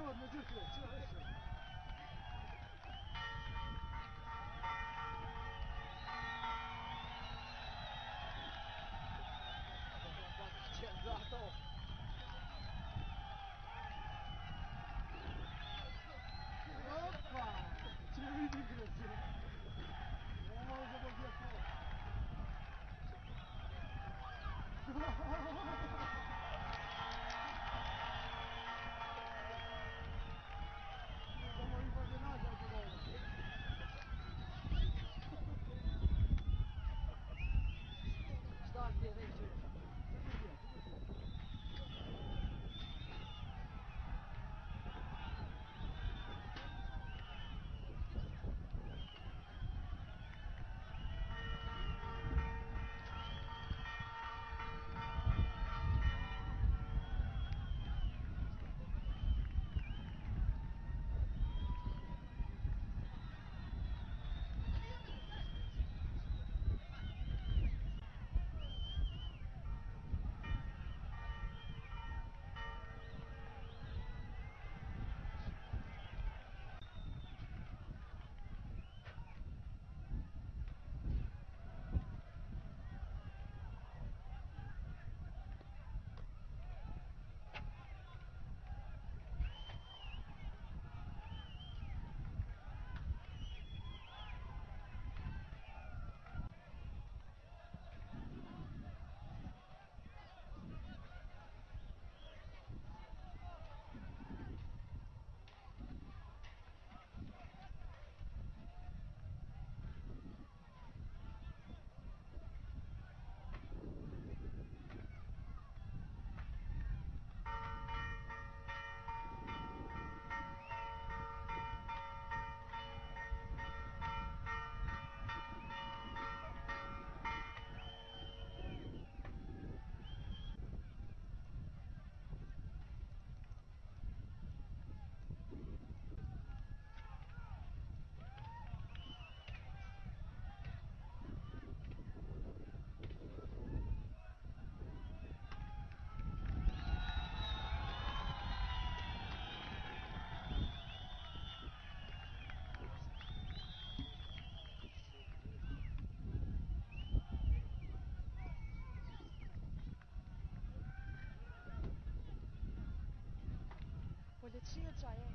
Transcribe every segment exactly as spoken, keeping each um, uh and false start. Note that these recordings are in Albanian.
Policia qa e.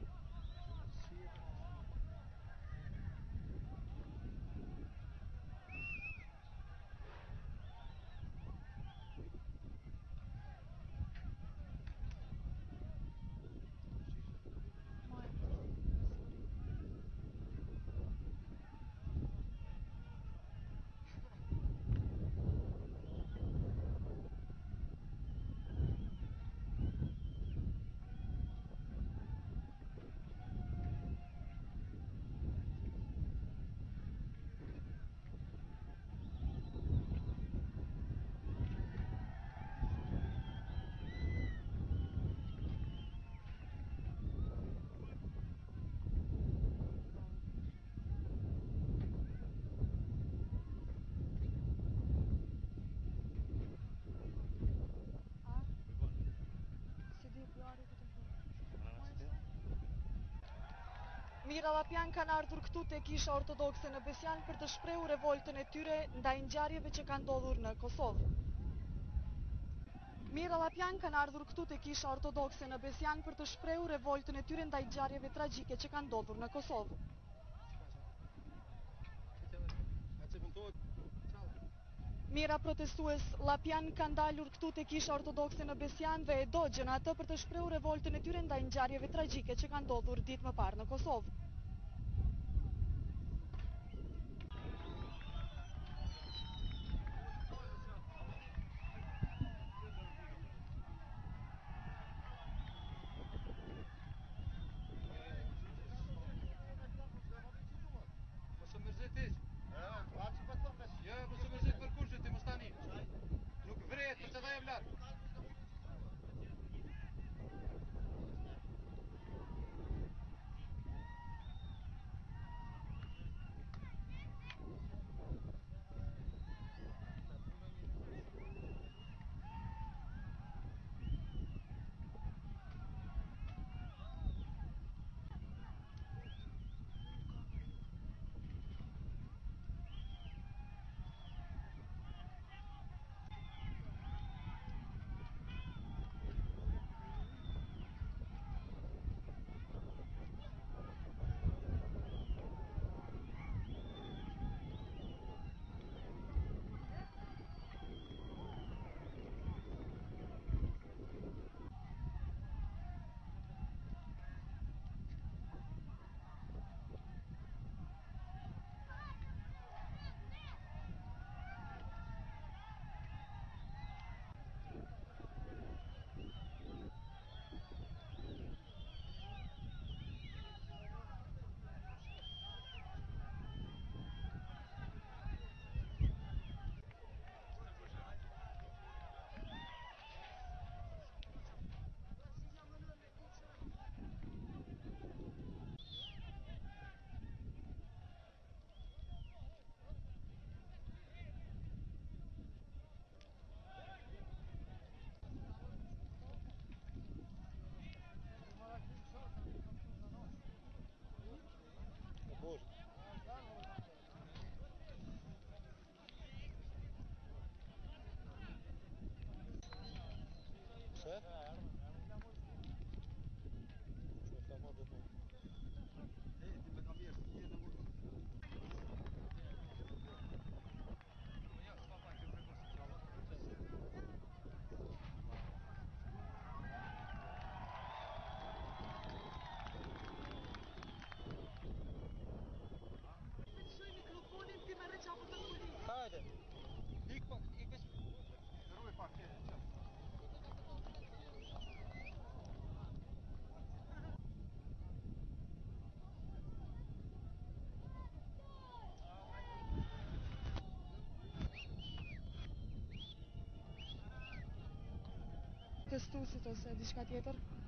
Mira dhe pjanë kanë ardhur këtu te Kisha Ortodokse në Besjan për të shprehur revoltën e tyre ndaj ngjarjeve që kanë ndodhur në Kosovë. Mira dhe pjanë kanë ardhur këtu te Kisha Ortodokse në Besjan për të shprehur revoltën e tyre ndaj ngjarjeve tragjike që kanë ndodhur në Kosovë. Mira protestues Llapjan kanë dalur këtu te Kisha Ortodokse në Besjan dhe e dogjën atë për të shprehur revoltën e tyre ndaj ngjarjeve tragjike që kanë ndodhur ditë më parë në Kosovë. Mos e mërzit hiç. Jo, mos e mërzit për kurrë ti mos tani. Nuk vret, për çfarë jam larg. Çe? Çe tamam da. Hey, ti me kamjer, ti je na urmă. Ja, papa, că trebuie să cealaltă. Haide! Ik pak, ik ben... Rui pak, je. Testusit ose diçka tjetër?